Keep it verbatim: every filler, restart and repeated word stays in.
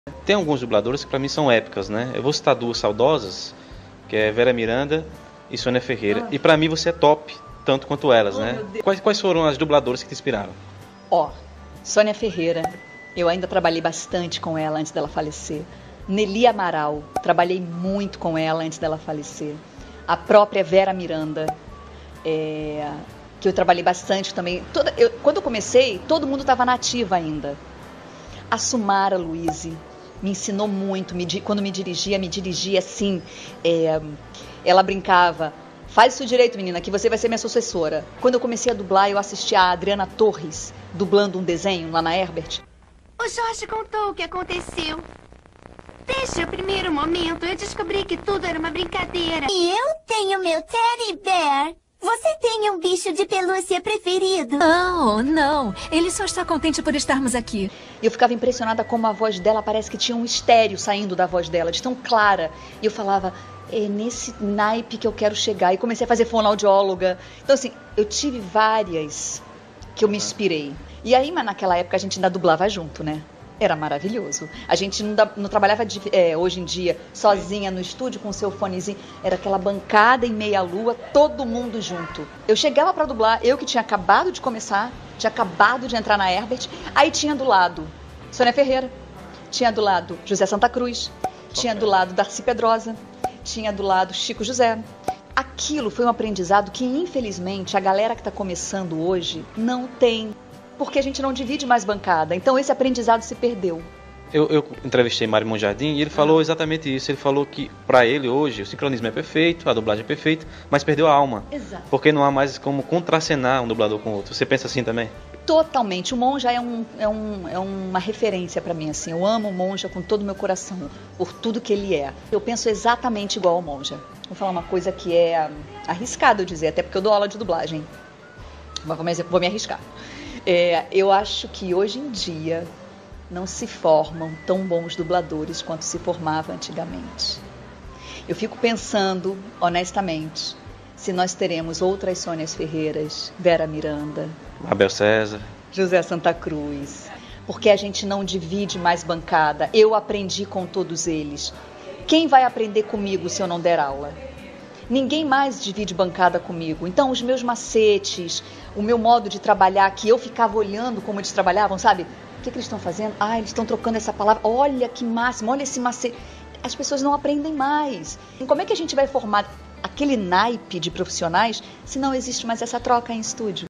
Tem alguns dubladores que para mim são épicas, né? Eu vou citar duas saudosas, que é Vera Miranda e Sônia Ferreira. Ah. E para mim você é top, tanto quanto elas, oh, né? Quais, quais foram as dubladoras que te inspiraram? Ó, oh, Sônia Ferreira, eu ainda trabalhei bastante com ela antes dela falecer. Nelly Amaral, trabalhei muito com ela antes dela falecer. A própria Vera Miranda, é, que eu trabalhei bastante também. Toda, eu, quando eu comecei, todo mundo estava nativa ainda. A Sumara Luise me ensinou muito, me, quando me dirigia, me dirigia assim, é, ela brincava, faz isso direito, menina, que você vai ser minha sucessora. Quando eu comecei a dublar, eu assisti a Adriana Torres, dublando um desenho lá na Herbert. O Jorge contou o que aconteceu. Desde o primeiro momento, eu descobri que tudo era uma brincadeira. E eu tenho meu Teddy Bear. Você tem um bicho de pelúcia preferido? Oh, não. Ele só está contente por estarmos aqui. E eu ficava impressionada como a voz dela parece que tinha um estéreo saindo da voz dela, de tão clara. E eu falava, é nesse naipe que eu quero chegar. E comecei a fazer fonoaudióloga. Então, assim, eu tive várias que eu me inspirei. E aí, mas naquela época, a gente ainda dublava junto, né? Era maravilhoso. A gente não, não trabalhava de, é, hoje em dia sozinha no estúdio com o seu fonezinho. Era aquela bancada em meia-lua, todo mundo junto. Eu chegava para dublar, eu que tinha acabado de começar, tinha acabado de entrar na Herbert. Aí tinha do lado Sônia Ferreira, tinha do lado José Santa Cruz, tinha do lado Darcy Pedrosa, tinha do lado Chico José. Aquilo foi um aprendizado que, infelizmente, a galera que está começando hoje não tem. Porque a gente não divide mais bancada. Então esse aprendizado se perdeu. Eu, eu entrevistei Mário Monjardim e ele falou ah. exatamente isso. Ele falou que para ele hoje o sincronismo é perfeito, a dublagem é perfeita, mas perdeu a alma. Exato. Porque não há mais como contracenar um dublador com o outro. Você pensa assim também? Totalmente. O Monja é, um, é, um, é uma referência para mim. Assim. Eu amo o Monja com todo o meu coração, por tudo que ele é. Eu penso exatamente igual ao Monja. Vou falar uma coisa que é arriscado eu dizer, até porque eu dou aula de dublagem. Mas eu vou me arriscar. É, eu acho que hoje em dia não se formam tão bons dubladores quanto se formava antigamente. Eu fico pensando, honestamente, se nós teremos outras Sônias Ferreiras, Vera Miranda, Abel César, José Santa Cruz, porque a gente não divide mais bancada. Eu aprendi com todos eles. Quem vai aprender comigo se eu não der aula? Ninguém mais divide bancada comigo. Então, os meus macetes, o meu modo de trabalhar, que eu ficava olhando como eles trabalhavam, sabe? O que, que eles estão fazendo? Ah, eles estão trocando essa palavra. Olha que máximo, olha esse macete. As pessoas não aprendem mais. E como é que a gente vai formar aquele naipe de profissionais se não existe mais essa troca em estúdio?